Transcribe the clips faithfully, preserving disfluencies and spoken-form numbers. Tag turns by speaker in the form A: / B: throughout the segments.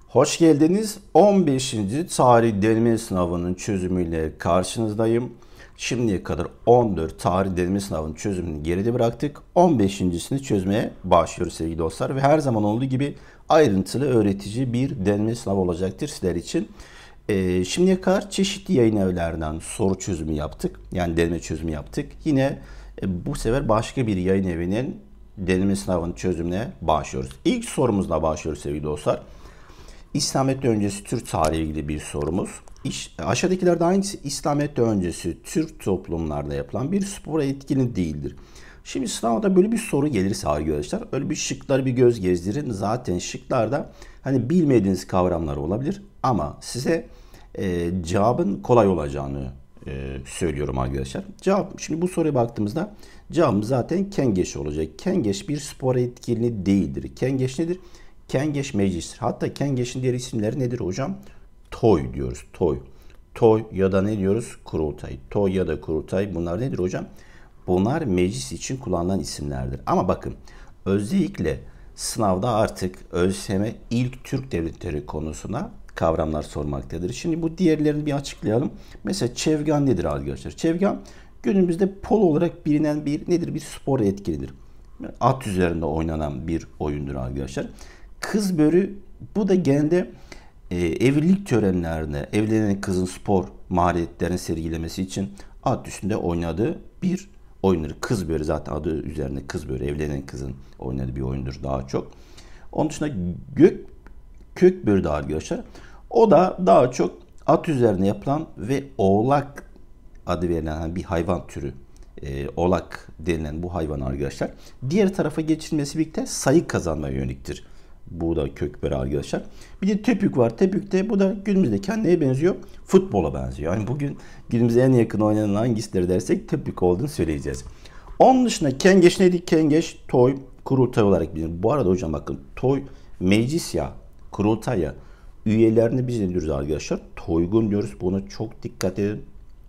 A: Hoş geldiniz. on beşinci tarih deneme sınavının çözümüyle karşınızdayım. Şimdiye kadar on dört tarih deneme sınavının çözümünü geride bıraktık. on beşincisini çözmeye başlıyoruz sevgili dostlar. Ve her zaman olduğu gibi ayrıntılı öğretici bir deneme sınavı olacaktır sizler için. Ee, şimdiye kadar çeşitli yayın evlerinden soru çözümü yaptık. Yani deneme çözümü yaptık. Yine e, bu sefer başka bir yayın evinin deneme sınavının çözümüne başlıyoruz. İlk sorumuzla başlıyoruz sevgili dostlar. İslamiyet öncesi Türk tarihi ilgili bir sorumuz. İş, aşağıdakilerden hangisi İslamiyet öncesi Türk toplumlarda yapılan bir spora etkili değildir? Şimdi sınavda böyle bir soru gelirse arkadaşlar öyle bir şıkları bir göz gezdirin. Zaten şıklarda hani bilmediğiniz kavramlar olabilir ama size e, cevabın kolay olacağını e, söylüyorum arkadaşlar. Cevap, şimdi bu soruya baktığımızda cevabımız zaten kengeş olacak. Kengeş bir spora etkili değildir. Kengeş nedir? Kengeş meclistir. Hatta kengeşin diğer isimleri nedir hocam? Toy diyoruz. Toy. Toy ya da ne diyoruz? Kurultay. Toy ya da kurultay bunlar nedir hocam? Bunlar meclis için kullanılan isimlerdir. Ama bakın özellikle sınavda artık ÖSYM ilk Türk devletleri konusuna kavramlar sormaktadır. Şimdi bu diğerlerini bir açıklayalım. Mesela çevgan nedir arkadaşlar? Çevgan günümüzde polo olarak bilinen bir nedir? Bir spor etkilidir. At üzerinde oynanan bir oyundur arkadaşlar. Kız börü, bu da genelde e, evlilik törenlerinde evlenen kızın spor maharetlerini sergilemesi için at üstünde oynadığı bir oyundur. Kız börü zaten adı üzerinde kız börü, evlenen kızın oynadığı bir oyundur daha çok. Onun dışında gök kök börü de arkadaşlar. O da daha çok at üzerine yapılan ve oğlak adı verilen bir hayvan türü. E, oğlak denilen bu hayvan arkadaşlar. Diğer tarafa geçilmesi birlikte sayı kazanmaya yöneliktir. Bu da kökbörü arkadaşlar. Bir de tepük var. Tepük de bu da günümüzdeki neye benziyor? Futbola benziyor. Yani bugün günümüze en yakın oynanan hangisidir dersek tepük olduğunu söyleyeceğiz. Onun dışında kengeş neydi? Kengeş, toy, kurultay olarak bilinir. Bu arada hocam bakın toy meclis ya, kurultay ya üyelerini biz ne diyoruz arkadaşlar? Toygun diyoruz. Buna çok dikkat edin.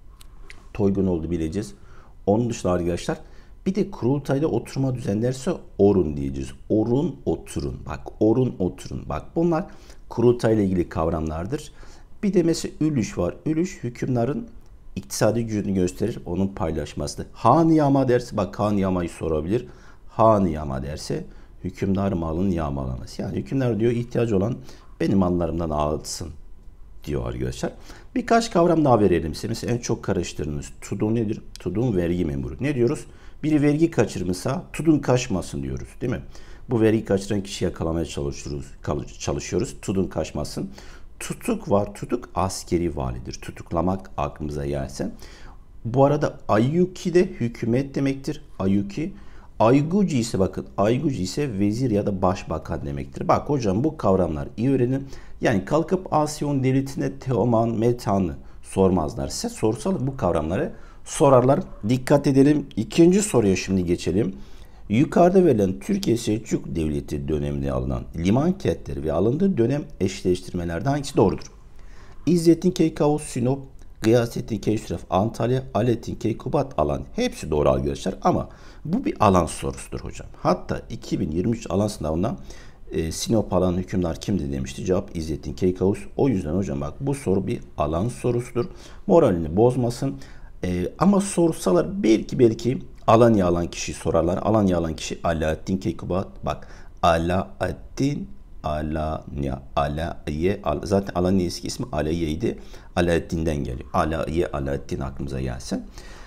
A: Toygun oldu bileceğiz. Onun dışında arkadaşlar bir de kurultayda oturma düzenlerse orun diyeceğiz. Orun oturun. Bak orun oturun. Bak bunlar kurultayla ilgili kavramlardır. Bir de mesela ülüş var. Ülüş hükümdarın iktisadi gücünü gösterir. Onun paylaşması. Han yağma derse bak han yağmayı sorabilir. Han yağma derse hükümdar malının yağmalaması. Yani hükümdar diyor ihtiyacı olan benim mallarımdan alsın diyor arkadaşlar. Birkaç kavram daha verelim size. Mesela en çok karıştırdığınız tudun nedir? Tudun vergi memuru. Ne diyoruz? Biri vergi kaçırmışsa tudun kaçmasın diyoruz değil mi? Bu vergi kaçıran kişiyi yakalamaya çalışıyoruz. çalışıyoruz. Tudun kaçmasın. Tutuk var. Tutuk askeri validir. Tutuklamak aklımıza gelsin. Bu arada ayyuki de hükümet demektir. Ayyuki. Ayguci ise bakın ayguci ise vezir ya da başbakan demektir. Bak hocam bu kavramlar iyi öğrenin. Yani kalkıp Asyon devletine Teoman, Metan'ı sormazlar. Size sorsalar bu kavramları sorarlar. Dikkat edelim. İkinci soruya şimdi geçelim. Yukarıda verilen Türkiye Selçuklu Devleti döneminde alınan liman kentleri ve alındığı dönem eşleştirmelerde hangisi doğrudur? İzzettin Keykavus Sinop, Gıyasettin Keysüref Antalya, Alaaddin Keykubat alan. Hepsi doğru arkadaşlar ama bu bir alan sorusudur hocam. Hatta iki bin yirmi üç alan sınavında e, Sinop alan hükümdar kimdi demişti. Cevap İzzettin Keykavus. O yüzden hocam bak bu soru bir alan sorusudur. Moralini bozmasın. E, ama sorsalar belki belki Alanya alan kişi sorarlar. Alanya alan kişi Alaaddin Keykubat. Bak Alaaddin Alanya, Alaye, zaten Alanya eski ismi Alaye'ydi. Alaaddin'den geliyor. Alaye, Alaaddin aklımıza gelsin.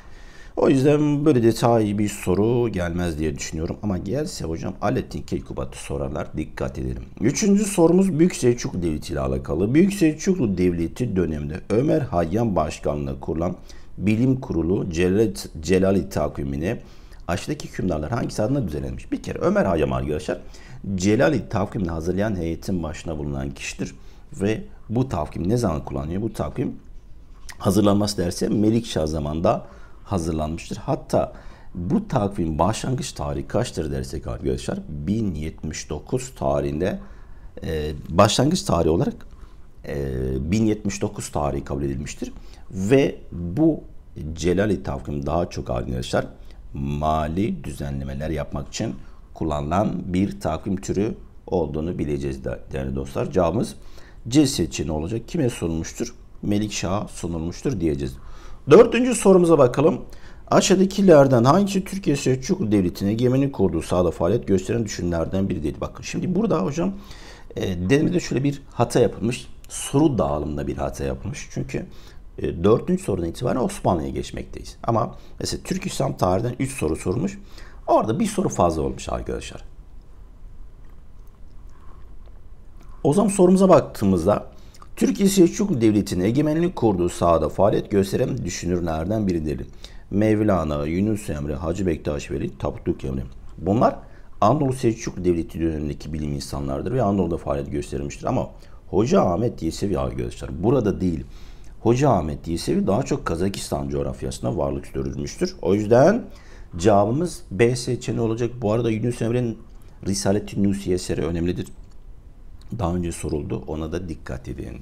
A: O yüzden böyle detaylı bir soru gelmez diye düşünüyorum. Ama gelse hocam Alaaddin Keykubat'ı sorarlar. Dikkat edelim. Üçüncü sorumuz Büyük Selçuklu Devleti ile alakalı. Büyük Selçuklu Devleti döneminde Ömer Hayyam Başkanlığı kurulan Bilim Kurulu Celal, Celali takvimine aşağıdaki hükümdarlar hangisi adına düzenlenmiş? Bir kere Ömer Hayyam arkadaşlar Celali takvimini hazırlayan heyetin başına bulunan kişidir. Ve bu takvim ne zaman kullanıyor? Bu takvim hazırlanması derse Melikşah zamanında hazırlanmıştır. Hatta bu takvim başlangıç tarihi kaçtır dersek arkadaşlar bin yetmiş dokuz tarihinde e, başlangıç tarihi olarak e, bin yetmiş dokuz tarihi kabul edilmiştir. Ve bu Celali takvim daha çok arkadaşlar mali düzenlemeler yapmak için kullanılan bir takvim türü olduğunu bileceğiz değerli dostlar. Cevabımız C seçeneği olacak. Kime sunulmuştur? Melikşah'a sunulmuştur diyeceğiz. Dördüncü sorumuza bakalım. Aşağıdakilerden hangisi Türkiye Selçuklu Devleti'ne egemenlik kurduğu sahada faaliyet gösteren düşünürlerden biri değil. Bakın şimdi burada hocam e, denemede şöyle bir hata yapılmış. Soru dağılımında bir hata yapılmış. Çünkü e, dördüncü sorudan itibaren Osmanlı'ya geçmekteyiz. Ama mesela Türk İslam tarihinden üç soru sormuş. Orada bir soru fazla olmuş arkadaşlar. O zaman sorumuza baktığımızda Türkiye Selçuklu Devleti'nin egemenlik kurduğu sahada faaliyet gösteren düşünürlerden biridir. Mevlana, Yunus Emre, Hacı Bektaş Veli, Tapduk Emre. Bunlar Anadolu Selçuklu Devleti dönemindeki bilim insanlardır ve Anadolu'da faaliyet göstermiştir. Ama Hoca Ahmet Yesevi arkadaşlar burada değil. Hoca Ahmet Yesevi daha çok Kazakistan coğrafyasında varlık sürdürmüştür. O yüzden cevabımız B seçeneği olacak. Bu arada Yunus Emre'nin Risalet-i Nusiye eseri önemlidir. Daha önce soruldu. Ona da dikkat edin.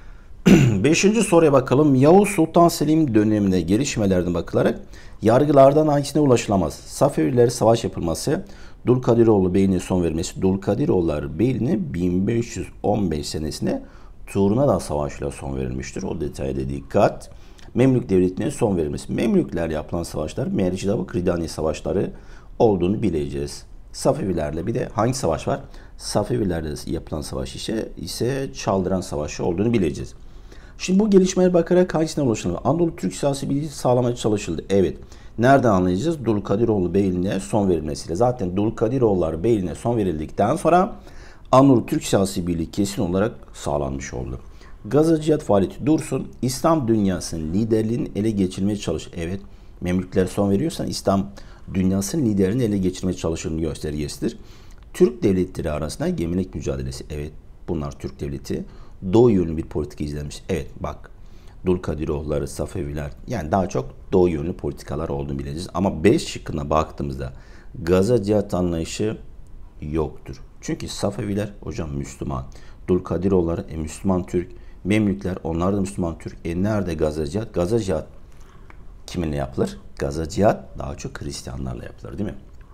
A: Beşinci soruya bakalım. Yavuz Sultan Selim döneminde gelişmelerden bakılarak yargılardan hangisine ulaşılamaz? Safevilere savaş yapılması, Dulkadiroğlu Beyliğine son vermesi. Dulkadiroğulları Beyliğine bin beş yüz on beş senesinde Turnada Savaşı'yla son verilmiştir. O detaya da dikkat. Memlük Devleti'ne son verilmesi. Memlüklerle yapılan savaşlar Mercidabık Ridani Savaşları olduğunu bileceğiz. Safevilerle bir de hangi savaş var? Safevilerle yapılan savaş ise, ise Çaldıran Savaşı olduğunu bileceğiz. Şimdi bu gelişmelere bakarak hangisine ulaşılır? Anadolu Türk siyasi bilgisi sağlamaya çalışıldı. Evet. Nereden anlayacağız? Dulkadiroğlu Beyliğine son verilmesiyle. Zaten Dulkadiroğulları Beyliğine son verildikten sonra Anadolu Türk siyasi birliği kesin olarak sağlanmış oldu. Gazaciyat faaliyeti dursun. İslam dünyasının liderliğini ele geçirmeye çalış. Evet. Memlükler son veriyorsan İslam dünyasının liderini ele geçirmeye çalışırını göstergesidir. Türk devletleri arasında gemilik mücadelesi. Evet. Bunlar Türk devleti. Doğu yönlü bir politika izlemiş. Evet bak. Dulkadiroğulları, Safeviler yani daha çok doğu yönlü politikalar olduğunu bileceğiz. Ama beş şıkkına baktığımızda Gazaciyat anlayışı yoktur. Çünkü Safeviler hocam Müslüman. Dulkadiroğulları e, Müslüman Türk. Memlükler onlar da Müslüman Türk. E nerede Gazaciyat? Gazaciyat kiminle yapılır? Gazaciyat daha çok Hristiyanlarla yapılır değil mi?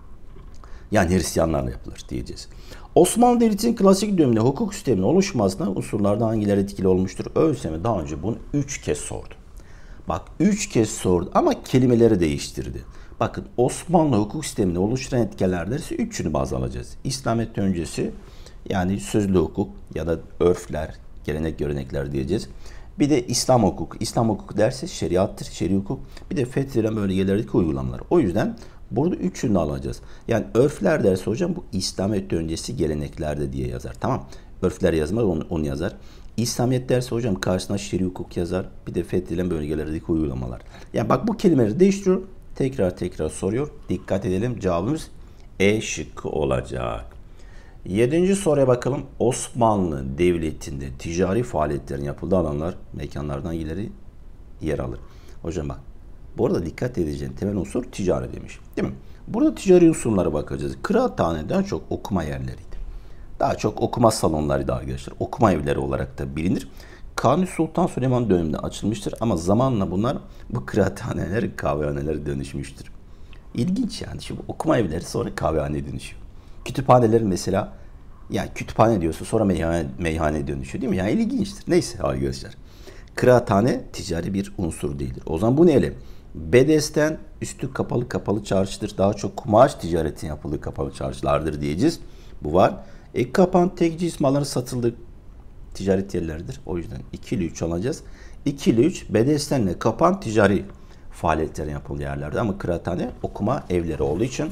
A: Yani Hristiyanlarla yapılır diyeceğiz. Osmanlı Devleti'nin klasik döneminde hukuk sisteminin oluşmasına unsurlardan hangileri etkili olmuştur? ÖSYM daha önce bunu üç kez sordu. Bak üç kez sordu ama kelimeleri değiştirdi. Bakın Osmanlı hukuk sistemini oluşturan etkenlerden ise üçünü baz alacağız. İslamiyet öncesi yani sözlü hukuk ya da örfler, gelenek görenekler diyeceğiz. Bir de İslam hukuku. İslam hukuku dersi şeriattır, şer'i hukuk. Bir de fethilen bölgelerdeki uygulamalar. O yüzden burada üçünü alacağız. Yani örfler dersi hocam bu İslamiyet öncesi geleneklerde diye yazar. Tamam. Örfler yazmaz onu, onu yazar. İslamiyet dersi hocam karşısına şer'i hukuk yazar. Bir de fethilen bölgelerdeki uygulamalar. Yani bak bu kelimeleri değiştiriyor. Tekrar tekrar soruyor. Dikkat edelim. Cevabımız E şıkkı olacak. Yedinci soruya bakalım. Osmanlı Devleti'nde ticari faaliyetlerin yapıldığı alanlar, mekanlardan ileri yer alır. Hocam bak. Bu arada dikkat edeceğin temel unsur ticari demiş. Değil mi? Burada ticari unsurlara bakacağız. Kıraathaneden çok okuma yerleriydi. Daha çok okuma salonlarıydı arkadaşlar. Okuma evleri olarak da bilinir. Kanuni Sultan Süleyman döneminde açılmıştır. Ama zamanla bunlar bu kıraathaneler kahvehanelere dönüşmüştür. İlginç yani. Şimdi okuma evleri sonra kahvehaneye dönüşüyor. Kütüphanelerin mesela yani kütüphane diyorsa sonra meyhane, meyhane dönüşüyor değil mi? Yani ilginçtir. Neyse arkadaşlar. Kıraathane ticari bir unsur değildir. O zaman bu neyle? Bedesten üstü kapalı kapalı çarşıdır. Daha çok kumaş ticaretin yapıldığı kapalı çarşılardır diyeceğiz. Bu var. E kapan tekci ismaları satıldığı ticaret yerleridir. O yüzden iki ile üç alacağız. iki ile üç bedestenle kapan ticari faaliyetlerin yapıldığı yerlerde ama kıraathane okuma evleri olduğu için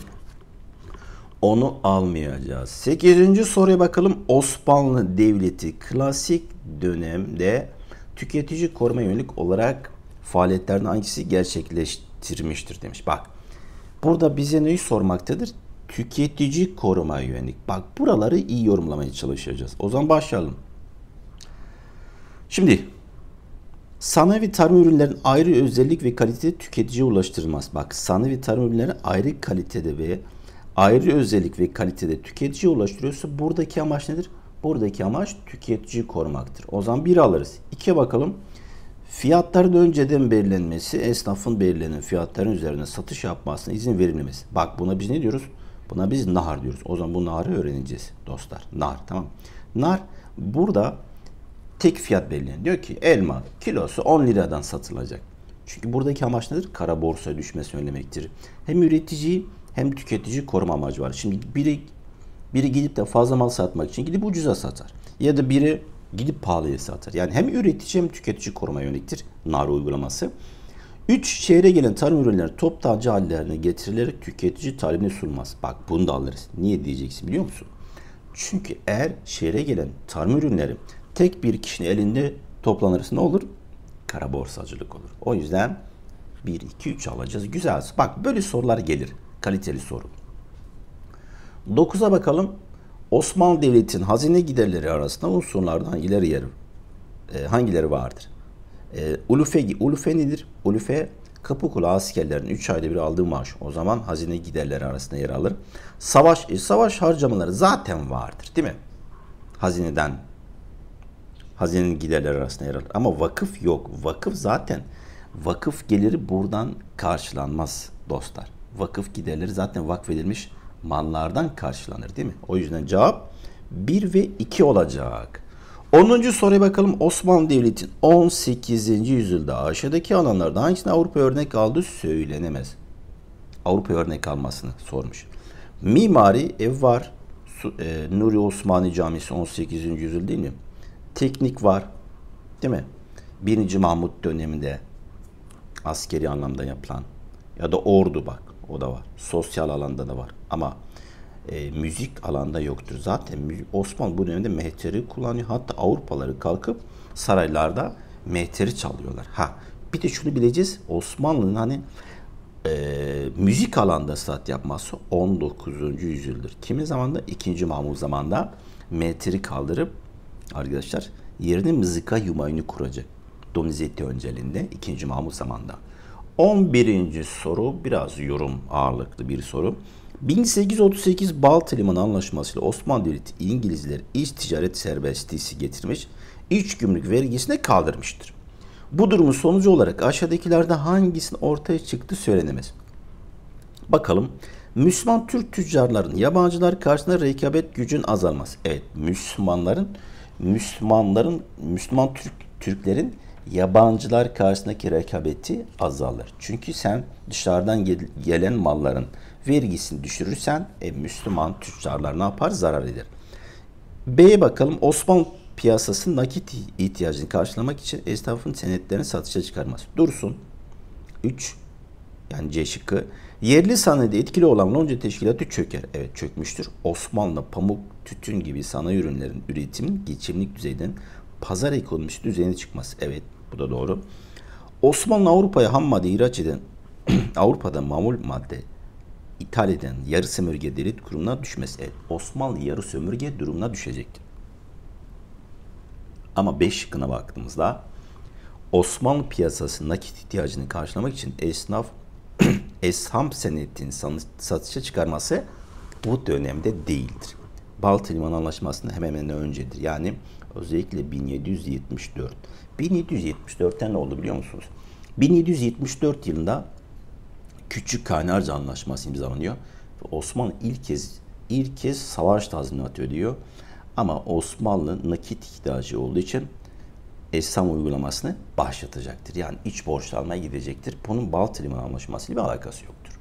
A: onu almayacağız. sekizinci soruya bakalım. Osmanlı Devleti klasik dönemde tüketici koruma yönelik olarak faaliyetlerden hangisi gerçekleştirmiştir demiş. Bak burada bize neyi sormaktadır? Tüketici koruma yönelik. Bak buraları iyi yorumlamaya çalışacağız. O zaman başlayalım. Şimdi sanayi ve tarım ürünlerin ayrı özellik ve kalitede tüketiciye ulaştırılmaz. Bak sanayi ve tarım ürünleri ayrı kalitede ve ayrı özellik ve kalitede tüketiciye ulaştırıyorsa buradaki amaç nedir? Buradaki amaç tüketiciyi korumaktır. O zaman bir alırız. İkiye bakalım. Fiyatların önceden belirlenmesi, esnafın belirlenen fiyatların üzerine satış yapmasına izin verilmemesi. Bak buna biz ne diyoruz? Buna biz nar diyoruz. O zaman bu narı öğreneceğiz dostlar. Nar, tamam. Nar burada tek fiyat belirleniyor. Diyor ki elma kilosu on liradan satılacak. Çünkü buradaki amaç nedir? Kara borsaya düşmesi önlemektir. Hem üreticiyi hem tüketici koruma amacı var. Şimdi biri biri gidip de fazla mal satmak için gidip ucuza satar. Ya da biri gidip pahalıya satar. Yani hem üretici hem tüketici koruma yöneliktir nar uygulaması. üç Şehre gelen tarım ürünleri toptancı hallerine getirilerek tüketici talebine sunulmaz. Bak bunu da alırız. Niye diyeceksin biliyor musun? Çünkü eğer şehre gelen tarım ürünleri tek bir kişinin elinde toplanırsa ne olur? Kara borsacılık olur. O yüzden bir, iki, üç alacağız. Güzel. Bak böyle sorular gelir. Kaliteli soru. dokuza bakalım. Osmanlı Devleti'nin hazine giderleri arasında unsurlardan hangileri yer, e, hangileri vardır? E, ulufe, ulufe nedir? Ulufe Kapıkulu askerlerin üç ayda bir aldığı maaş. O zaman hazine giderleri arasında yer alır. Savaş, e, savaş harcamaları zaten vardır, değil mi? Hazineden, hazinenin giderleri arasında yer alır. Ama vakıf yok. Vakıf zaten, vakıf geliri buradan karşılanmaz dostlar. Vakıf giderleri zaten vakfedilmiş mallardan karşılanır, değil mi? O yüzden cevap bir ve iki olacak. onuncu soruya bakalım. Osmanlı Devleti'nin on sekizinci yüzyılda aşağıdaki alanlarda hangisine Avrupa örnek aldığı söylenemez. Avrupa örnek almasını sormuş. Mimari ev var. E, Nuri Osmani Camisi on sekizinci yüzyıl değil mi? Teknik var. Değil mi? birinci. Mahmut döneminde askeri anlamda yapılan ya da ordu bak o da var. Sosyal alanda da var. Ama e, müzik alanda yoktur. Zaten Osmanlı bu dönemde mehteri kullanıyor. Hatta Avrupalıları kalkıp saraylarda mehteri çalıyorlar. Ha, bir de şunu bileceğiz. Osmanlı'nın hani e, müzik alanda sanat yapması on dokuzuncu yüzyıldır. Kimin zamanında? ikinci. Mahmut zamanında mehteri kaldırıp arkadaşlar yerine mızıka yumayını kuracak. Donizetti önceliğinde ikinci. Mahmut zamanında. on birinci soru biraz yorum ağırlıklı bir soru. bin sekiz yüz otuz sekiz Balta Limanı Anlaşması ile Osmanlı Devleti İngilizler iç ticaret serbestisi getirmiş, iç gümrük vergisini kaldırmıştır. Bu durumun sonucu olarak aşağıdakilerden hangisinin ortaya çıktığı söylenemez. Bakalım. Müslüman Türk tüccarların yabancılar karşısında rekabet gücün azalması. Evet, Müslümanların Müslümanların Müslüman Türk Türklerin yabancılar karşısındaki rekabeti azalır. Çünkü sen dışarıdan gel gelen malların vergisini düşürürsen e, Müslüman tüccarlar ne yapar? Zarar eder. B'ye bakalım. Osmanlı piyasasının nakit ihtiyacını karşılamak için esnafın senetlerini satışa çıkarması. Dursun. üç. Yani C şıkkı. Yerli sanayide etkili olan Lonca Teşkilatı çöker. Evet, çökmüştür. Osmanlı pamuk, tütün gibi sanayi ürünlerin üretimin geçimlik düzeyden pazar ekonomisi düzeyine çıkması. Evet, bu da doğru. Osmanlı Avrupa'ya ham madde ihraç eden, Avrupa'da mamul madde ithal eden yarı sömürge devlet kurumuna düşmesi. Evet, Osmanlı yarı sömürge durumuna düşecektir. Ama beş şıkkına baktığımızda Osmanlı piyasasının nakit ihtiyacını karşılamak için esnaf esham senetini satışa çıkarması bu dönemde değildir. Balta Limanı Anlaşması'nın hemen hemen öncedir. Yani özellikle bin yedi yüz yetmiş dört. bin yedi yüz yetmiş dörtte ne oldu biliyor musunuz? bin yedi yüz yetmiş dört yılında Küçük Kaynarca Anlaşması imzalanıyor. Osmanlı ilk kez ilk kez savaş tazminatı ödüyor. Ama Osmanlı nakit ihtiyacı olduğu için esham uygulamasını başlatacaktır. Yani iç borç almaya gidecektir. Bunun Balta Limanı Anlaşması ile bir alakası yoktur.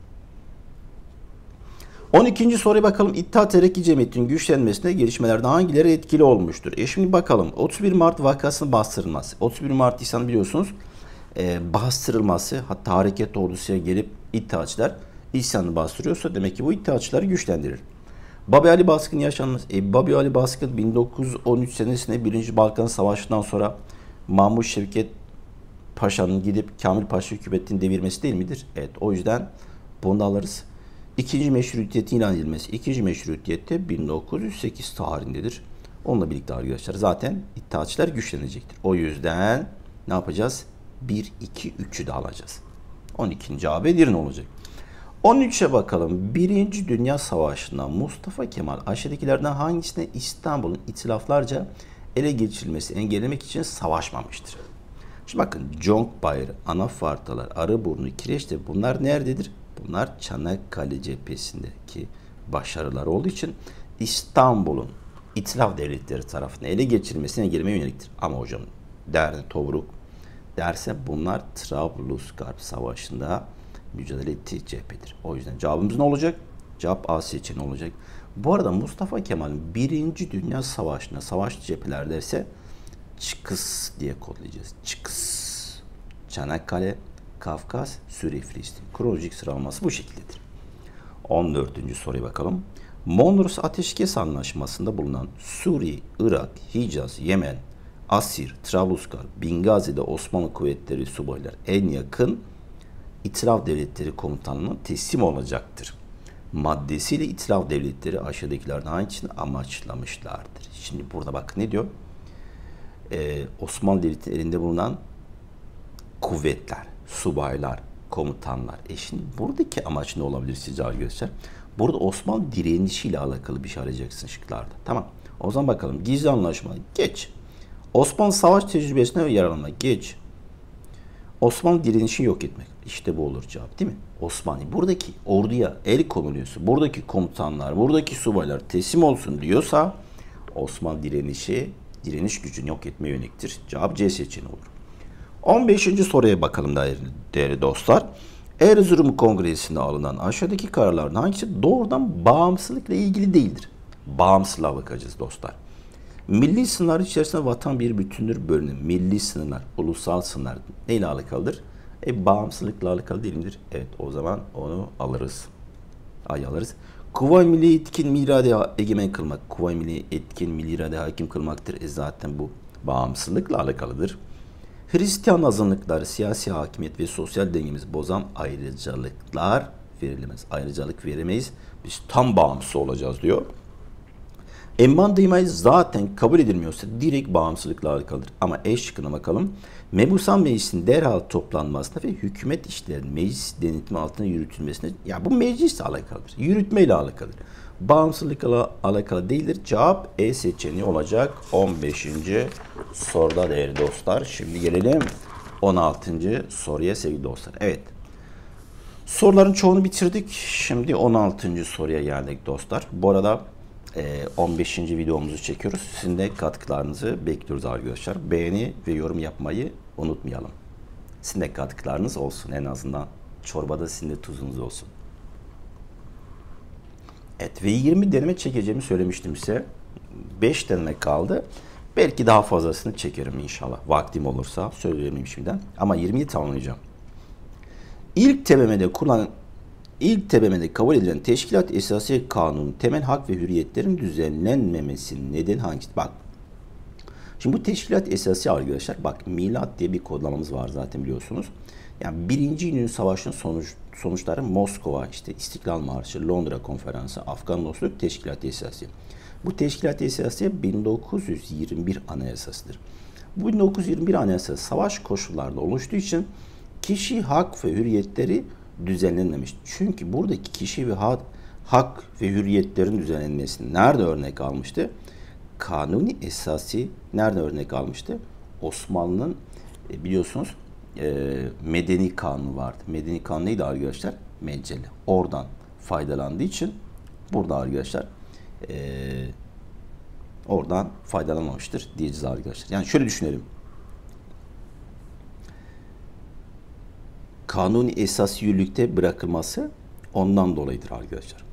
A: on ikinci soruya bakalım. İttihat Terakki Cemiyeti'nin güçlenmesine gelişmelerde hangileri etkili olmuştur? E şimdi bakalım. otuz bir Mart vakasının bastırılması. otuz bir Mart İhsan'ı biliyorsunuz e, bastırılması, hatta hareket ordusuya gelip İttihatçılar İhsan'ı bastırıyorsa demek ki bu İttihatçıları güçlendirir. Babi Ali baskını yaşanması. E, Babi Ali baskın bin dokuz yüz on üç senesinde birinci. Balkan Savaşı'ndan sonra Mahmut Şevket Paşa'nın gidip Kamil Paşa hükümetini devirmesi değil midir? Evet, o yüzden bunu da alırız. İkinci meşrutiyetin ilan edilmesi. İkinci meşrutiyette bin dokuz yüz sekiz tarihindedir. Onunla birlikte arkadaşlar zaten İttihatçılar güçlenecektir. O yüzden ne yapacağız? bir, iki, üçü de alacağız. on ikinci cevabı Edirne olacak. on üçe bakalım. Birinci Dünya Savaşı'nda Mustafa Kemal aşağıdakilerden hangisine İstanbul'un itilaflarca ele geçirilmesi engellemek için savaşmamıştır? Şimdi bakın, Conkbayır, Anafartalar, Arıburnu, Kireç'te bunlar nerededir? Bunlar Çanakkale cephesinde ki başarıları olduğu için İstanbul'un İtilaf devletleri tarafından ele geçirilmesine girmeye yöneliktir. Ama hocam Derne Tobruk derse bunlar Trablusgarp Savaşı'nda mücadele ettiği cephedir. O yüzden cevabımız ne olacak? Cevap A seçeneği olacak. Bu arada Mustafa Kemal'in Birinci Dünya Savaşı'na savaş cephelerde ise Çıkıs diye kodlayacağız. Çıkıs. Çanakkale, Kafkas, Suriye, Filistin. Kronolojik sıralaması bu şekildedir. on dördüncü soruya bakalım. Mondros Ateşkes Anlaşması'nda bulunan Suriye, Irak, Hicaz, Yemen, Asir, Trablusgarp, Bingazi'de Osmanlı kuvvetleri subaylar en yakın İtilaf Devletleri Komutanlığı'na teslim olacaktır. Maddesiyle İtilaf Devletleri aşağıdakilerden hangisini amaçlamışlardır? Şimdi burada bak ne diyor? Ee, Osmanlı Devleti elinde bulunan kuvvetler, subaylar, komutanlar. E şimdi buradaki amaç ne olabilir sizce arkadaşlar? Burada Osmanlı direnişiyle alakalı bir şey arayacaksın şıklarda. Tamam. O zaman bakalım. Gizli anlaşma. Geç. Osmanlı savaş tecrübesine yararlanma. Geç. Osmanlı direnişi yok etmek. İşte bu olur cevap değil mi? Osmanlı buradaki orduya el konuluyorsa, buradaki komutanlar, buradaki subaylar teslim olsun diyorsa Osmanlı direnişi, direniş gücünü yok etmeye yöneliktir. Cevap C seçeneği olur. on beşinci soruya bakalım değerli dostlar. Erzurum Kongresi'nde alınan aşağıdaki kararların hangisi doğrudan bağımsızlıkla ilgili değildir? Bağımsızlığa bakacağız dostlar. Milli sınırlar içerisinde vatan bir bütündür bölünür. Milli sınırlar, ulusal sınırlar neyle alakalıdır? E bağımsızlıkla alakalı değil midir? Evet, o zaman onu alırız. Ay alırız. Kuvayi Milli etkin milli iradeye egemen kılmak. Kuvayi Milli etkin milli iradeye hakim kılmaktır. E zaten bu bağımsızlıkla alakalıdır. Hristiyan azınlıkları, siyasi hakimiyet ve sosyal dengemizi bozan ayrıcalıklar verilemez. Ayrıcalık veremeyiz. Biz tam bağımsız olacağız diyor. Emman dayımayı zaten kabul edilmiyorsa direkt bağımsızlıkla alakalıdır. Ama E şıkkına bakalım. Mebusan Meclisi'nin derhal toplanmasına ve hükümet işlerinin meclis denetimi altında yürütülmesine, ya bu meclisle alakalıdır. Yürütmeyle alakalıdır. Bağımsızlıkla alakalı değildir. Cevap E seçeneği olacak on beşinci soruda değerli dostlar. Şimdi gelelim on altıncı soruya sevgili dostlar. Evet. Soruların çoğunu bitirdik. Şimdi on altıncı soruya geldik dostlar. Bu arada on beşinci videomuzu çekiyoruz. Sizin de katkılarınızı bekliyoruz arkadaşlar. Beğeni ve yorum yapmayı unutmayalım. Sizin de katkılarınız olsun. En azından çorbada sizin de tuzunuz olsun. Evet ve yirmi deneme çekeceğimi söylemiştim size. beş deneme kaldı. Belki daha fazlasını çekerim inşallah. Vaktim olursa söyleyemeyim şimdiden. Ama yirmiyi tamamlayacağım. İlk T B M'de kullanılan İlk T B M'de kabul edilen Teşkilat Esası Kanunu temel hak ve hürriyetlerin düzenlenmemesinin nedeni hangisi? Bak. Şimdi bu Teşkilat Esası arkadaşlar bak milat diye bir kodlamamız var zaten biliyorsunuz. Yani Birinci İnönü Savaşı'nın sonuç, sonuçları Moskova, işte İstiklal Marşı, Londra Konferansı, Afgan Dostluk Teşkilat Esası. Bu Teşkilat Esası bin dokuz yüz yirmi bir Anayasasıdır. Bu bin dokuz yüz yirmi bir Anayasası savaş koşullarında oluştuğu için kişi hak ve hürriyetleri düzenlenmemiş. Çünkü buradaki kişi ve hak, hak ve hürriyetlerin düzenlenmesini nerede örnek almıştı? Kanuni esası nerede örnek almıştı? Osmanlı'nın e, biliyorsunuz e, medeni kanunu vardı. Medeni kanun neydi arkadaşlar? Mecceli. Oradan faydalandığı için burada arkadaşlar e, oradan faydalanmamıştır diyeceğiz arkadaşlar. Yani şöyle düşünelim. Kanuni esas yürürlükte bırakılması ondan dolayıdır arkadaşlar.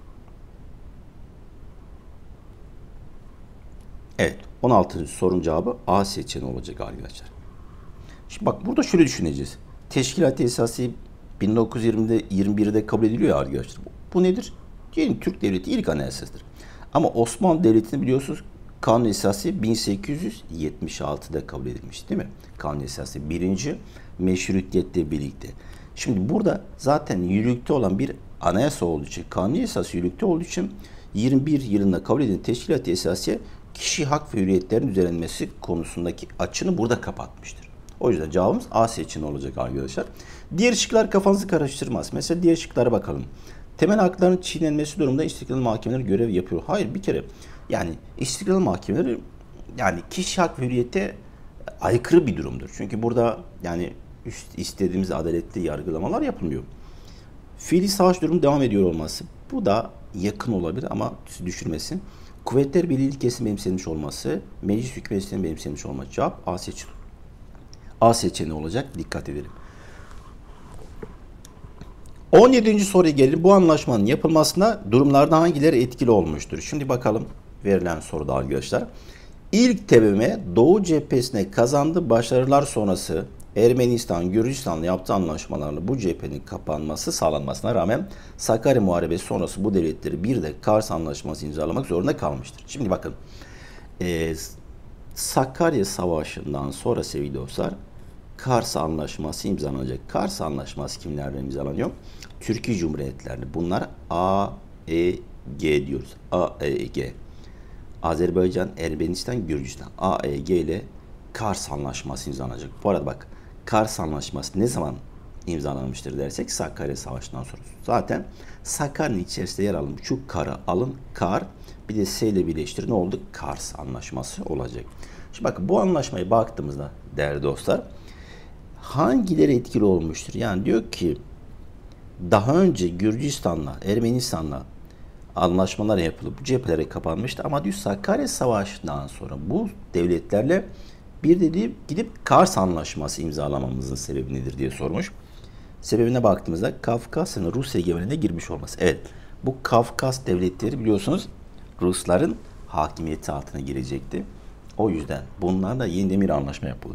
A: Evet, on altıncı sorunun cevabı A seçeneği olacak arkadaşlar. Şimdi bak burada şöyle düşüneceğiz. Teşkilat-ı Esası bin dokuz yüz yirmide yirmi birde kabul ediliyor ya arkadaşlar. Bu, bu nedir? Diyelim Türk Devleti ilk anayasasıdır. Ama Osmanlı Devleti'ni biliyorsunuz Kanun Esası bin sekiz yüz yetmiş altıda kabul edilmiş değil mi? Kanun Esası birinci meşrutiyetle birlikte. Şimdi burada zaten yürürlükte olan bir anayasa olduğu için, kanun esası yürürlükte olduğu için yirmi bir yılında kabul edilen Teşkilat-ı Esası kişi hak ve hürriyetlerin düzenlenmesi konusundaki açını burada kapatmıştır. O yüzden cevabımız A seçeneği olacak arkadaşlar. Diğer şıklar kafanızı karıştırmaz. Mesela diğer şıklara bakalım. Temel hakların çiğnenmesi durumunda istiklal mahkemeleri görev yapıyor. Hayır bir kere yani istiklal mahkemeleri yani kişi hak ve hürriyete aykırı bir durumdur. Çünkü burada yani üst, istediğimiz adaletli yargılamalar yapılmıyor. Fiili savaş durumu devam ediyor olması. Bu da yakın olabilir ama düşürmesin. Kuvvetler Birliği ilkesini benimsemiş olması, meclis hükümetini benimsemiş olması. Cevap A seçeneği. A seçeneği olacak. Dikkat edelim. on yedinci soruya gelelim. Bu anlaşmanın yapılmasına durumlarda hangileri etkili olmuştur? Şimdi bakalım verilen soruda arkadaşlar. İlk T B M M Doğu cephesine kazandığı başarılar sonrası Ermenistan, Gürcistan'la yaptığı anlaşmalarla bu cephenin kapanması sağlanmasına rağmen Sakarya Muharebesi sonrası bu devletleri bir de Kars Anlaşması imzalamak zorunda kalmıştır. Şimdi bakın e, Sakarya Savaşı'ndan sonra sevgili dostlar Kars Anlaşması imzalanacak. Kars Anlaşması kimlerle imzalanıyor? Türkiye Cumhuriyetlerle. Bunlar A, E, G diyoruz. A, E, G. Azerbaycan, Ermenistan, Gürcistan. A, E, G ile Kars Anlaşması imzalanacak. Bu arada bak Kars Anlaşması ne zaman imzalanmıştır dersek Sakarya Savaşı'ndan sonra. Zaten Sakarya'nın içerisinde yer alın. Şu karı alın. Kar bir de S ile birleştirin. Ne oldu? Kars Anlaşması olacak. Şimdi bakın bu anlaşmaya baktığımızda değerli dostlar hangileri etkili olmuştur? Yani diyor ki daha önce Gürcistan'la, Ermenistan'la anlaşmalar yapılıp bu cephelere kapanmıştı ama diyor Sakarya Savaşı'ndan sonra bu devletlerle bir dedi gidip Kars Anlaşması imzalamamızın sebebi nedir diye sormuş. Sebebine baktığımızda Kafkasya'nın Rus egemenliğine girmiş olması. Evet, bu Kafkas devletleri biliyorsunuz Rusların hakimiyeti altına girecekti. O yüzden bunlarla yeniden bir anlaşma yapıldı.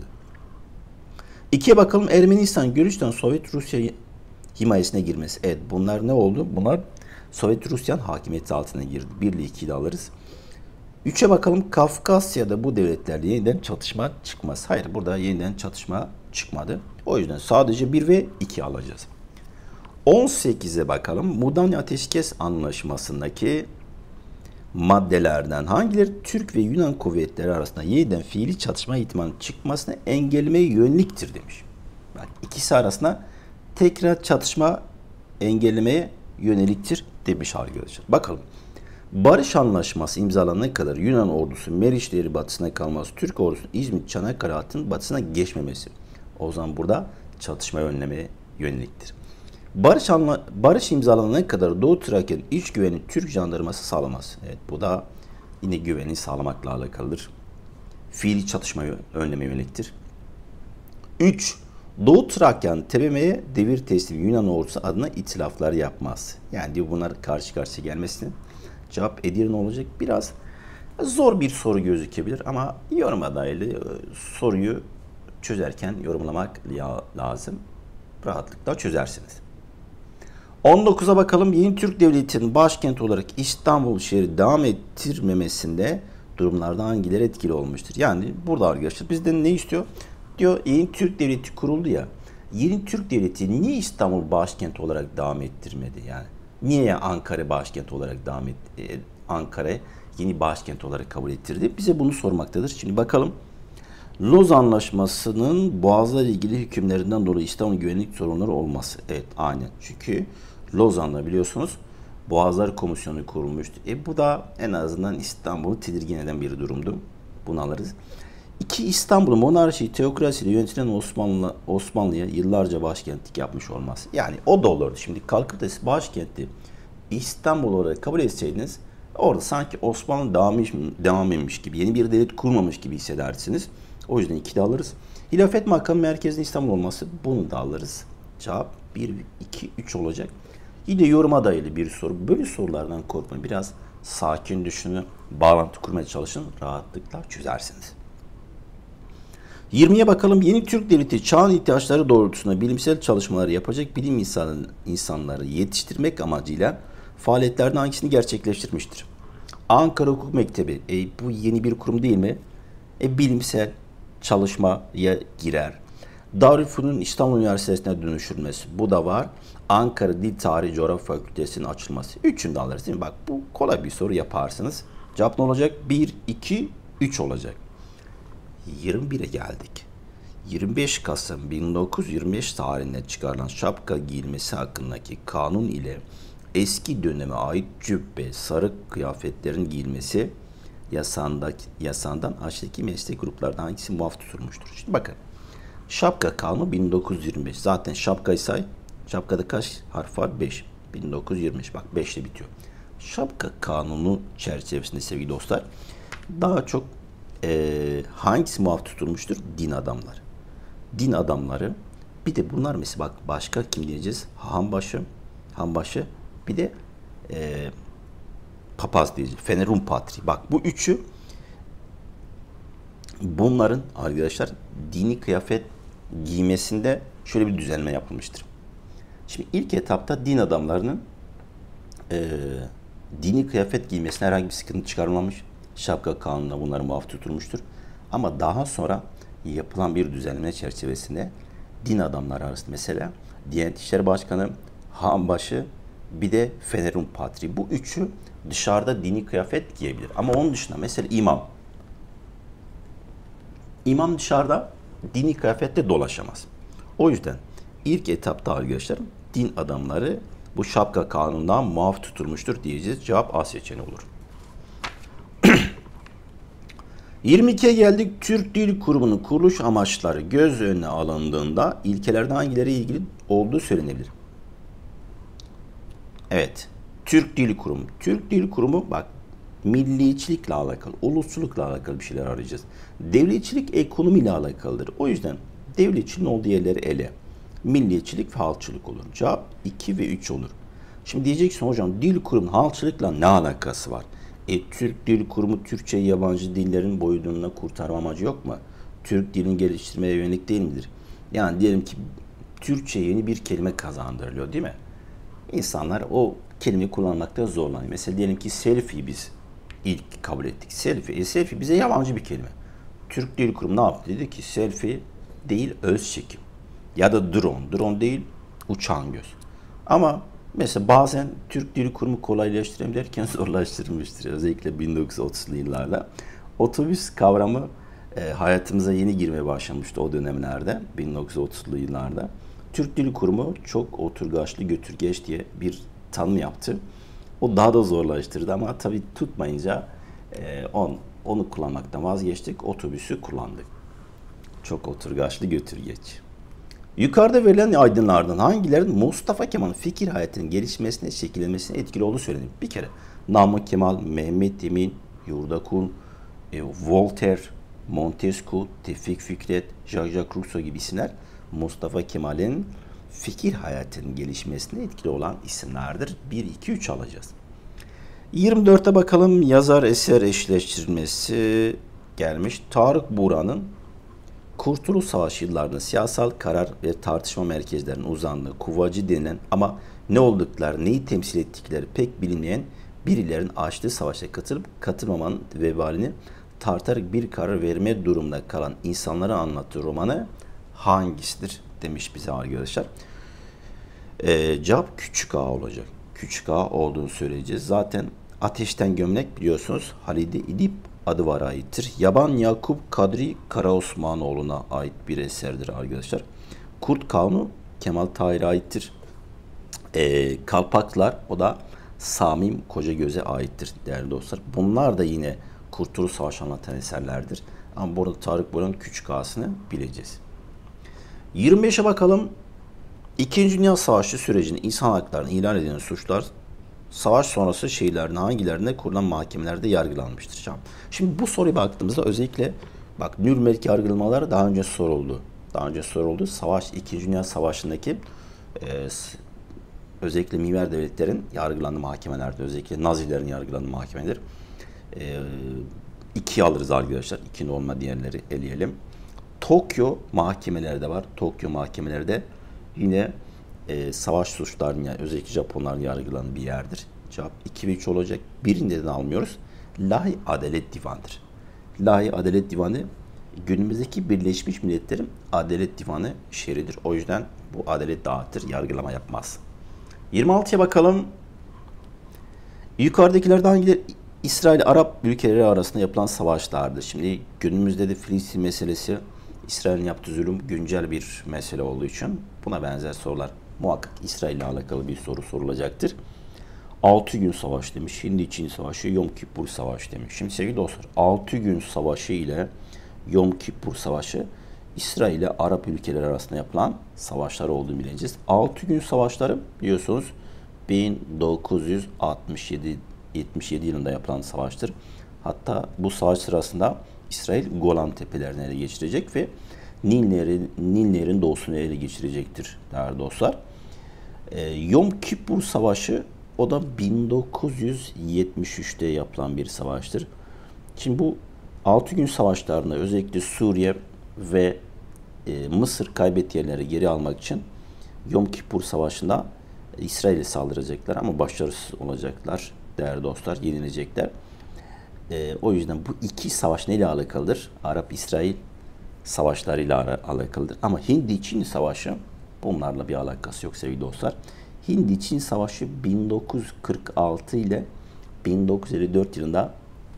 A: İkiye bakalım Ermenistan, Gürcistan, Sovyet Rusya himayesine girmesi. Evet bunlar ne oldu? Bunlar Sovyet Rusya'nın hakimiyeti altına girdi. Bir ile ikiyi de alırız. Üçe bakalım Kafkasya'da bu devletlerle yeniden çatışma çıkmaz. Hayır burada yeniden çatışma çıkmadı. O yüzden sadece bir ve iki alacağız. on sekize bakalım. Mudanya Ateşkes Anlaşması'ndaki maddelerden hangileri Türk ve Yunan kuvvetleri arasında yeniden fiili çatışma ihtimalinin çıkmasını engellemeye yöneliktir demiş. Bak ikisi arasında tekrar çatışma engellemeye yöneliktir demiş arkadaşlar. Bakalım. Barış Anlaşması imzalanana kadar Yunan ordusu Meriçleri batısına kalması, Türk ordusunun İzmit Çanakkale hattının batısına geçmemesi. O zaman burada çatışma önlemeye yöneliktir. Barış, anla, barış imzalanana kadar Doğu Trakya'nın iç güveni Türk jandarması sağlamaz. Evet bu da yine güveni sağlamakla alakalıdır. Fiili çatışma önlemeye yöneliktir. üç. Doğu Trakya'nın T B M M'ye devir teslimi Yunan ordusu adına itilaflar yapmaz. Yani diyor bunlar karşı karşıya gelmesine cevap Edirne olacak. Biraz zor bir soru gözükebilir ama yoruma dayalı soruyu çözerken yorumlamak lazım. Rahatlıkla çözersiniz. on dokuza bakalım. Yeni Türk Devleti'nin başkent olarak İstanbul şehri devam ettirmemesinde durumlarda hangileri etkili olmuştur? Yani burada arkadaşlar bizden ne istiyor? Diyor yeni Türk Devleti kuruldu ya. Yeni Türk Devleti niye İstanbul başkent olarak devam ettirmedi? Yani niye Ankara başkent olarak devam etti? Ankara yeni başkent olarak kabul ettirdi. Bize bunu sormaktadır. Şimdi bakalım. Lozan Anlaşması'nın Boğaz'la ilgili hükümlerinden dolayı İstanbul güvenlik sorunları olması. Evet aynen. Çünkü Lozan'da biliyorsunuz Boğazlar Komisyonu kurulmuştu. E bu da en azından İstanbul'u tedirgin eden bir durumdu. Bunu alırız. İki İstanbul'u monarşi, teokrasiyle yönetilen Osmanlı Osmanlı'ya yıllarca başkentlik yapmış olması. Yani o da olurdu. Şimdi kalkıp da başkenti İstanbul olarak kabul etseydiniz orada sanki Osmanlı devam, devam etmiş gibi, yeni bir devlet kurmamış gibi hissedersiniz. O yüzden iki de alırız. Hilafet makamı merkezinde İstanbul olması bunu da alırız. Cevap bir, iki, üç olacak. Yine yoruma dayalı bir soru. Böyle sorulardan korkmayın. Biraz sakin düşünün. Bağlantı kurmaya çalışın. Rahatlıkla çözersiniz. yirmiye bakalım. Yeni Türk Devleti çağın ihtiyaçları doğrultusunda bilimsel çalışmalar yapacak bilim insanı, insanları yetiştirmek amacıyla faaliyetlerden hangisini gerçekleştirmiştir? Ankara Hukuk Mektebi. E, bu yeni bir kurum değil mi? E, bilimsel çalışmaya girer. Darülfünun İstanbul Üniversitesi'ne dönüşülmesi. Bu da var. Ankara Dil Tarihi Coğrafya Fakültesi'nin açılması. Üçünü de alırız değil mi? Bak bu kolay bir soru yaparsınız. Cevap ne olacak? bir, iki, üç olacak. yirmi bire geldik. yirmi beş Kasım bin dokuz yüz yirmi beş tarihinde çıkarılan şapka giyilmesi hakkındaki kanun ile eski döneme ait cübbe, sarık kıyafetlerin giyilmesi yasandaki, yasandan aşağıdaki meslek gruplardan hangisi muaf tutulmuştur? Şimdi bakın. Şapka kanunu bin dokuz yüz yirmi beş. Zaten şapkayı say. Şapkada kaç harf var? beş. bin dokuz yüz yirmi beş. Bak beş ile bitiyor. Şapka Kanunu çerçevesinde sevgili dostlar daha çok e, hangisi muaf tutulmuştur? Din adamları. Din adamları. Bir de bunlar mesela bak başka kim diyeceğiz? Hanbaşı, hanbaşı bir de e, papaz diyeceğiz. Fenerum Patri. Bak bu üçü bunların arkadaşlar dini kıyafet giymesinde şöyle bir düzenleme yapılmıştır. Şimdi ilk etapta din adamlarının e, dini kıyafet giymesine herhangi bir sıkıntı çıkarılmamış. Şapka kanununa bunlar muaf tutulmuştur. Ama daha sonra yapılan bir düzenleme çerçevesinde din adamları arasında mesela Diyanet İşleri Başkanı, Hanbaşı bir de Fenerum Patri. Bu üçü dışarıda dini kıyafet giyebilir. Ama onun dışında mesela imam. İmam dışarıda dini kıyafetle dolaşamaz. O yüzden ilk etapta arkadaşlar din adamları bu şapka kanunundan muaf tutulmuştur diyeceğiz. Cevap A seçeneği olur. yirmi ikiye geldik. Türk Dil Kurumu'nun kuruluş amaçları göz önüne alındığında ilkelerden hangileri ilgili olduğu söylenebilir? Evet. Türk Dil Kurumu. Türk Dil Kurumu bak milliyetçilikle alakalı, ulusçulukla alakalı bir şeyler arayacağız. Devletçilik ekonomiyle alakalıdır. O yüzden devletçiliğin olduğu yerleri ele. Milliyetçilik ve halkçılık olur. Cevap iki ve üç olur. Şimdi diyeceksin hocam dil kurumunun halkçılıkla ne alakası var? E, Türk Dil Kurumu Türkçe yabancı dillerin boyunluğuna kurtarma amacı yok mu? Türk dilini geliştirmeye yönelik değil midir? Yani diyelim ki Türkçe yeni bir kelime kazandırılıyor değil mi? İnsanlar o kelimeyi kullanmakta zorlanıyor. Mesela diyelim ki selfie biz ilk kabul ettik. Selfie. E, selfie bize yabancı bir kelime. Türk Dil Kurumu ne yaptı? Dedi ki selfie değil öz çekim. Ya da drone. Drone değil uçan göz. Ama mesela bazen Türk Dil Kurumu kolaylaştırayım derken zorlaştırmıştır. Özellikle bin dokuz yüz otuzlu yıllarda. Otobüs kavramı e, hayatımıza yeni girmeye başlamıştı o dönemlerde. bin dokuz yüz otuzlu yıllarda. Türk Dil Kurumu çok oturgaçlı götürgeç diye bir tanım yaptı. O daha da zorlaştırdı ama tabii tutmayınca e, on, onu kullanmaktan vazgeçtik. Otobüsü kullandık. Çok oturgaçlı götürgeç. Yukarıda verilen aydınlardan hangilerinin Mustafa Kemal'in fikir hayatının gelişmesine, şekillenmesine etkili olduğu söylenir? Bir kere Namık Kemal, Mehmet Emin, Yurdakul, e, Voltaire, Montesquieu, Tevfik Fikret, Jean-Jacques Rousseau gibi isimler Mustafa Kemal'in fikir hayatının gelişmesine etkili olan isimlerdir. bir, iki, üç alacağız. yirmi dörtte bakalım yazar eser eşleştirilmesi gelmiş. Tarık Buğra'nın Kurtuluş Savaşı yıllarında siyasal karar ve tartışma merkezlerinin uzandığı kuvvacı denilen ama ne oldukları, neyi temsil ettikleri pek bilinmeyen birilerin açtığı savaşa katılıp katılmamanın vebalini tartarak bir karar verme durumunda kalan insanlara anlattığı romanı hangisidir demiş bize arkadaşlar. Ee, cevap Küçük Ağa olacak. Küçük Ağa olduğunu söyleyeceğiz. Zaten Ateşten Gömlek biliyorsunuz Halide İdip adı var aittir. Yaban Yakup Kadri Karaosmanoğlu'na ait bir eserdir arkadaşlar. Kurt Kanunu Kemal Tahir'e aittir. Ee, Kalpaklar o da Samim Kocagöz'e aittir değerli dostlar. Bunlar da yine Kurtuluş Savaşı anlatan eserlerdir. Ama burada Tarık Buğra'nın Küçük Ağasını bileceğiz. yirmi beşe bakalım. İkinci Dünya Savaşı sürecinde insan haklarını ihlal eden suçlar savaş sonrası şehirlerin hangilerinde kurulan mahkemelerde yargılanmıştır? Şimdi bu soruya baktığımızda özellikle bak Nürnberg yargılamaları daha önce soruldu. Daha önce soruldu. Savaş, İkinci Dünya Savaşı'ndaki e, özellikle mimar devletlerin yargılandığı mahkemelerde, özellikle Nazilerin yargılandığı mahkemeler e, ikiye alırız arkadaşlar. İki olma diğerleri eleyelim. Tokyo mahkemelerde var. Tokyo mahkemelerde yine e, savaş suçlarının yani özellikle Japonların yargılandığı bir yerdir. Cevap iki ve üç olacak. Birinde de almıyoruz. Lahey Adalet Divanı'dır. Lahey Adalet Divanı günümüzdeki Birleşmiş Milletler'in Adalet Divanı şeridir. O yüzden bu adalet dağıtır, yargılama yapmaz. yirmi altıya bakalım. Yukarıdakilerden hangileri İsrail-Arap ülkeleri arasında yapılan savaşlardır? Şimdi günümüzde de Filistin meselesi, İsrail'in yaptığı zulüm güncel bir mesele olduğu için buna benzer sorular muhakkak İsrail ile alakalı bir soru sorulacaktır. altı gün savaş demiş. Hindi Çin Savaşı, Yom Kippur Savaşı demiş. Şimdi sevgili dostlar, altı gün savaşı ile Yom Kippur Savaşı İsrail ile Arap ülkeleri arasında yapılan savaşlar olduğunu bileceğiz. altı gün savaşları biliyorsunuz bin dokuz yüz altmış yedi yetmiş yedi yılında yapılan savaştır. Hatta bu savaş sırasında İsrail Golan Tepelerini ele geçirecek ve Nil Nehri, Nil Nehri'nin doğusunu ele geçirecektir değerli dostlar. Ee, Yom Kippur Savaşı, o da bin dokuz yüz yetmiş üçte yapılan bir savaştır. Şimdi bu altı gün savaşlarında özellikle Suriye ve e, Mısır kaybettiği yerleri geri almak için Yom Kippur Savaşı'nda İsrail'e saldıracaklar ama başarısız olacaklar değerli dostlar, yenilecekler. E, o yüzden bu iki savaş neyle alakalıdır? Arap-İsrail savaşlarıyla alakalıdır. Ama Hindi-Çin Savaşı bunlarla bir alakası yok sevgili dostlar. Hindi-Çin Savaşı bin dokuz yüz kırk altı ile bin dokuz yüz elli dört yılında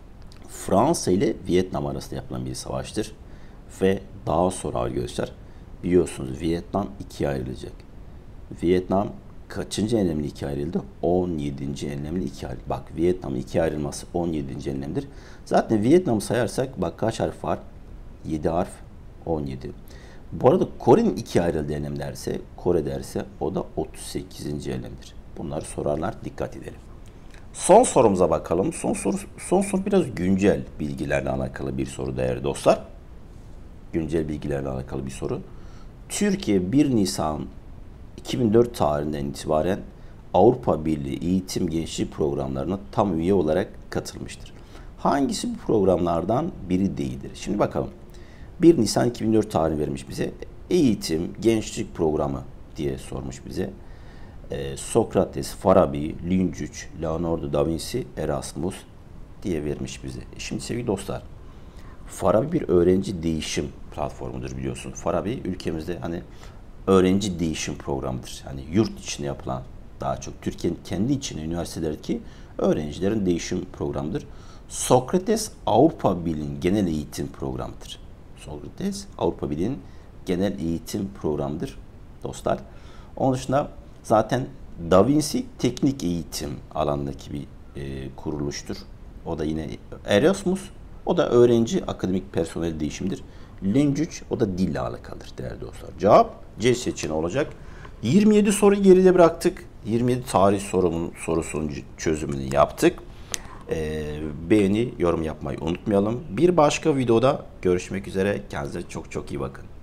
A: Fransa ile Vietnam arasında yapılan bir savaştır. Ve daha sonra arkadaşlar biliyorsunuz Vietnam ikiye ayrılacak. Vietnam kaçıncı enlemli ikiye ayrıldı? on yedinci enlemli ikiye ayrıldı. Bak, Vietnam'ın ikiye ayrılması on yedinci enlemdir. Zaten Vietnam'ı sayarsak bak kaç harf var? yedi harf, on yedi. Bu arada Kore'nin ikiye ayrıldığı enlem derse, Kore derse o da otuz sekizinci enlemdir. Bunları sorarlar, dikkat edelim. Son sorumuza bakalım. Son soru, son soru biraz güncel bilgilerle alakalı bir soru değerli dostlar. Güncel bilgilerle alakalı bir soru. Türkiye bir Nisan iki bin dört tarihinden itibaren Avrupa Birliği eğitim gençlik programlarına tam üye olarak katılmıştır. Hangisi bu programlardan biri değildir? Şimdi bakalım. bir Nisan iki bin dört tarihi vermiş bize. Eğitim gençlik programı diye sormuş bize. Ee, Sokrates, Farabi, Luncic, Leonardo da Vinci, Erasmus diye vermiş bize. E şimdi sevgili dostlar, Farabi bir öğrenci değişim platformudur biliyorsun. Farabi ülkemizde hani öğrenci değişim programıdır. Hani yurt içinde yapılan, daha çok Türkiye'nin kendi içinde üniversitelerdeki öğrencilerin değişim programıdır. Sokrates Avrupa Birliği'nin genel eğitim programıdır. Sokrates Avrupa Birliği'nin genel eğitim programıdır dostlar. Onun dışında zaten Da Vinci teknik eğitim alanındaki bir e, kuruluştur. O da yine Erasmus, o da öğrenci akademik personel değişimidir. Luncic, o da dille alakalıdır değerli dostlar. Cevap C seçeneği olacak. yirmi yedi soruyu geride bıraktık. yirmi yedi tarih sorumunun sorusunun çözümünü yaptık. Ee, beğeni, yorum yapmayı unutmayalım. Bir başka videoda görüşmek üzere. Kendinize çok çok iyi bakın.